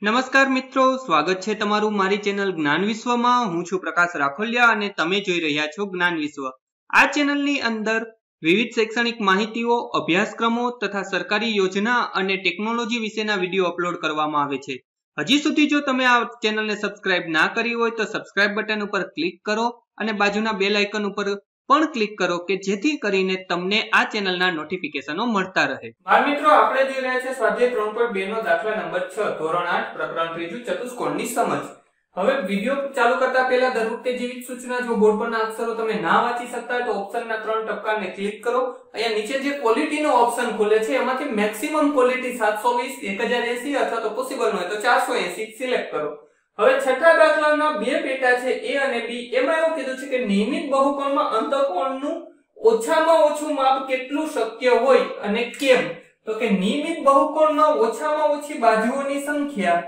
નમસ્કાર મિત્રો, સ્વાગત છે તમારું મારી ચેનલ જ્ઞાન વિશ્વમાં। હું છું પ્રકાશ રાખોલિયા અને તમે જોઈ રહ્યા છો જ્ઞાન વિશ્વ। આ ચેનલની અંદર વિવિધ શૈક્ષણિક માહિતીઓ, અભ્યાસક્રમો તથા સરકારી યોજના અને ટેકનોલોજી વિશેના વિડીયો અપલોડ કરવામાં આવે છે। હજી સુધી જો તમે આ ચેનલને સબસ્ક્રાઇબ ના કરી હોય તો સબસ્ક્રાઇબ બટન ઉપર ક્લિક કરો અને બાજુના બેલ આઇકન ઉપર પણ ક્લિક કરો કે જેથી કરીને તમને આ ચેનલના નોટિફિકેશનો મળતા રહે। બાળ મિત્રો, આપણે જોઈ રહ્યા છે સ્વાધ્યાય 3.2 નો દાખલા નંબર 6 ધોરણ 8 પ્રકરણ 3 ચતુષ્કોણની સમજ। હવે વિડિયો ચાલુ કરતા પહેલા દર વખતે જેવી સૂચના, જો બોર્ડ પરના અક્ષરો તમે ના વાંચી શકતા હોય તો ઓપ્શનના 3 ટપકાને ક્લિક કરો। અહીંયા નીચે જે ક્વોલિટીનો ઓપ્શન ખુલે છે એમાંથી મેક્સિમમ ક્વોલિટી 720, 1080 અથવા તો પોસિબલ હોય તો 480 સિલેક્ટ કરો। હવે છઠ્ઠા દાખલાના બે પેટા છે A અને B। એમાં એવું કીધું છે કે નિયમિત બહુકોણમાં અંતઃકોણનું ઓછામાં ઓછું માપ કેટલું શક્ય હોય અને કેમ। તો કે નિયમિત બહુકોણમાં ઓછામાં ઓછી બાજુઓની સંખ્યા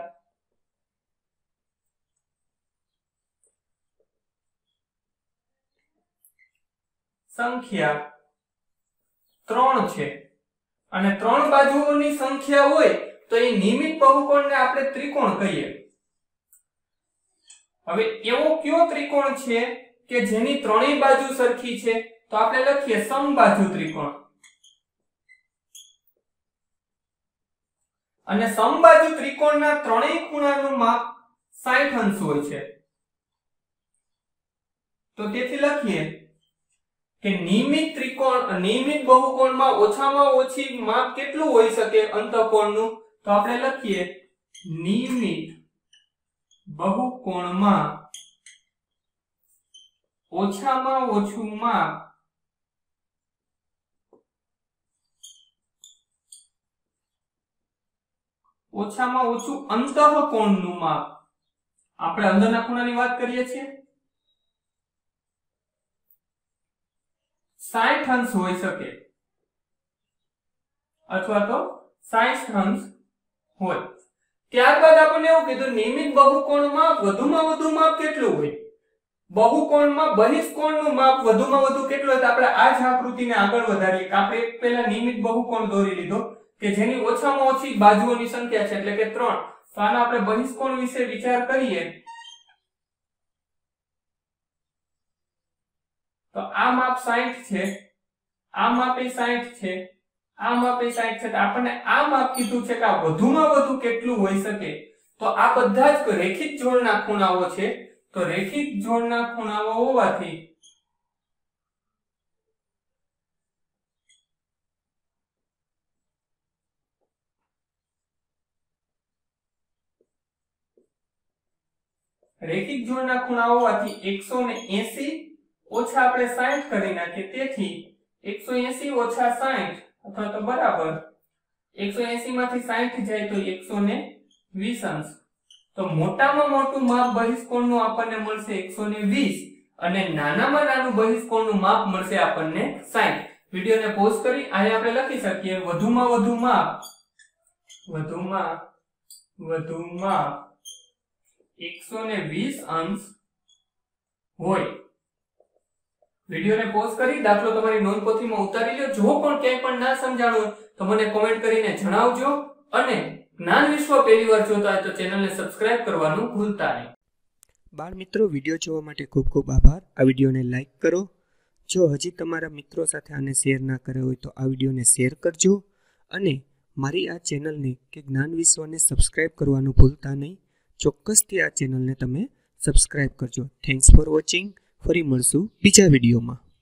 3 છે અને 3 બાજુઓની સંખ્યા હોય તો એ નિયમિત બહુકોણને આપણે ત્રિકોણ કહીએ। હવે એવો કયો ત્રિકોણ છે કે જેની ત્રણેય બાજુ સરખી છે? તો આપણે લખીએ સમબાજુ ત્રિકોણ। અને સમબાજુ ત્રિકોણના ત્રણેય ખૂણાનું માપ 60 અંશ હોય છે। તો તેથી લખીએ કે નિયમિત બહુકોણમાં ઓછામાં ઓછી માપ કેટલું હોઈ શકે અંતઃકોણનું? તો આપણે લખીએ નિયમિત બહુકોણમાં ઓછામાં ઓછું માપ ઓછામાં ઓછું અંતઃકોણનું માપ, આપણે અંદરના ખૂણાની વાત કરીએ છીએ, 60 અંશ હોઈ શકે અથવા તો 60 અંશ હોય। ત્યારબાદ આપણે એવું કીધું નિયમિત બહુકોણમાં વધુમાં વધુ માપ કેટલું હોય? બહુકોણમાં બહિષ્કોણનું માપ વધુમાં વધુ કેટલું હોય? તો આપણે આ જ આકૃતિને આગળ વધારીએ કે આપણે એક પહેલા નિયમિત બહુકોણ દોરી લીધો કે જેની ઓછામાં ઓછી બાજુઓની સંખ્યા છે એટલે કે 3। તો આના આપણે બહિષ્કોણ વિશે વિચાર કરીએ તો આ માપ 60 છે, આ માપ એ 60 છે, આ માપ એ 60 છે। તો આપણને આ માપ કીધું છે કે આ વધુમાં વધુ કેટલું હોઈ શકે? તો આ બધા જ રેખિત જોડના ખૂણાઓ છે। તો રેખિત જોડના ખૂણાઓ હોવાથી -180 ઓછા આપણે 60 કરી નાખીએ, તેથી 180 ઓછા 60 અથવા તો બરાબર 180 માંથી 60 જાય તો 120 અંશ। તો મોટામાં મોટું માપ બહિષ્કોણનું આપણને મળશે 120 અને નાનામાં નાનું બહિષ્કોણનું માપ મળશે આપણને 60। વિડિયોને પોઝ કરી અહીં આપણે લખી શકીએ વધુમાં વધુ માપ 120 અંશ હોય। વિડિયોને પોઝ કરી દાખલો તમારી નોંધપોથીમાં ઉતારી લો। જો પણ ક્યાંય પણ ના સમજાણું તો મને કોમેન્ટ કરીને જણાવજો અને જ્ઞાન વિશ્વ પહેલી વાર જોતા હોય તો ચેનલને સબસ્ક્રાઇબ કરવાનું ભૂલતા નહીં। બાળ મિત્રો, વિડીયો જોવા માટે ખૂબ ખૂબ આભાર। આ વિડીયોને લાઈક કરો। જો હજી તમારા મિત્રો સાથે આને શેર ના કર્યો હોય તો આ વિડીયોને શેર કરજો અને મારી આ ચેનલને કે જ્ઞાન વિશ્વને સબસ્ક્રાઇબ કરવાનું ભૂલતા નહીં। ચોક્કસથી આ ચેનલને તમે સબસ્ક્રાઇબ કરજો। Thanks for watching. ફરી મળશું બીજા વિડીયોમાં।